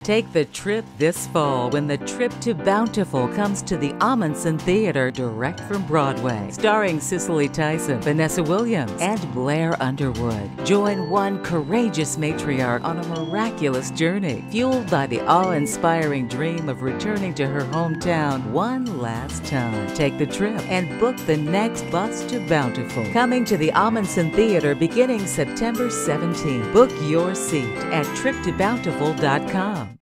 Take the trip this fall when the trip to Bountiful comes to the Ahmanson Theater direct from Broadway. Starring Cicely Tyson, Vanessa Williams, and Blair Underwood. Join one courageous matriarch on a miraculous journey, fueled by the awe-inspiring dream of returning to her hometown one last time. Take the trip and book the next bus to Bountiful. Coming to the Ahmanson Theater beginning September 17th. Book your seat at triptobountiful.com.